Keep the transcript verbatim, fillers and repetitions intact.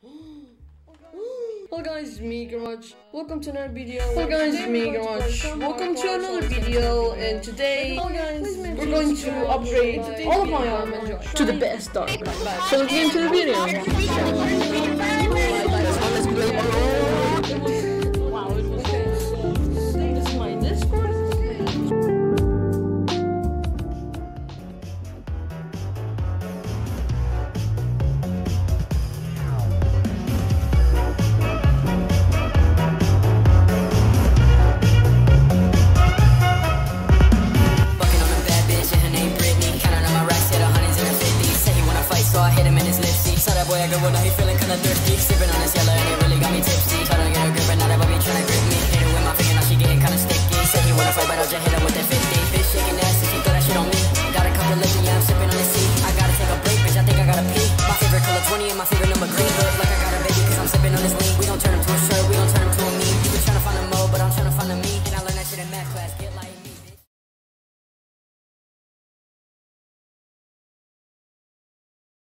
Hello guys, it's me Garage. Welcome to another video. Hello guys, it's me Garage. Welcome to another video, and today we're going to upgrade all of my armor to the best armor. So let's get into the video. Wow, it was okay. So this is my Discord. Boy, I go when he feeling kinda thirsty. Sipping on this yellow and it really got me tipsy. Trying to get her grip, but not about me trying to grip me. Hit her with my finger, now she getting kinda sticky. Said he wanna fight, but I'll just hit her with that fifty.